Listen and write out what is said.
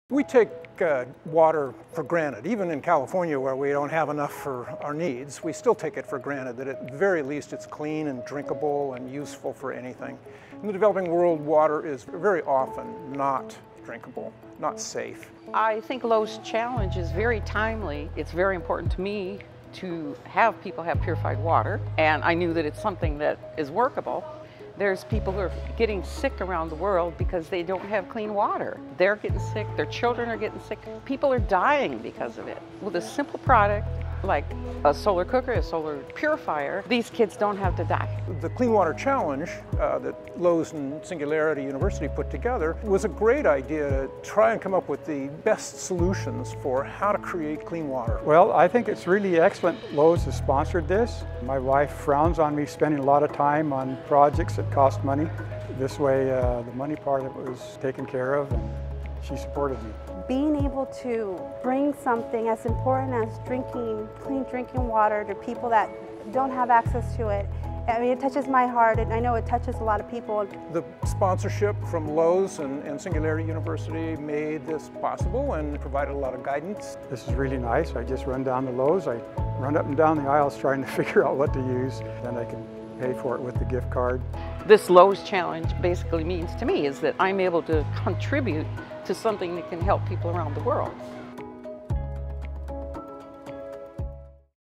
We take water for granted. Even in California, where we don't have enough for our needs, we still take it for granted that at the very least it's clean and drinkable and useful for anything. In the developing world, water is very often not drinkable, not safe. I think Lowe's Challenge is very timely. It's very important to me to have people have purified water, and I knew that it's something that is workable. There's people who are getting sick around the world because they don't have clean water. They're getting sick, their children are getting sick. People are dying because of it. With a simple product like a solar cooker, a solar purifier, these kids don't have to die. The Clean Water Challenge that Lowe's and Singularity University put together was a great idea to try and come up with the best solutions for how to create clean water. Well, I think it's really excellent Lowe's has sponsored this. My wife frowns on me spending a lot of time on projects that cost money. This way, the money part of it was taken care of, and she supported me. Being able to bring something as important as clean drinking water to people that don't have access to it, I mean, it touches my heart, and I know it touches a lot of people. The sponsorship from Lowe's and Singularity University made this possible and provided a lot of guidance. This is really nice. I just run down to Lowe's. I run up and down the aisles trying to figure out what to use, and I can pay for it with the gift card. This Lowe's Challenge basically means to me is that I'm able to contribute to something that can help people around the world.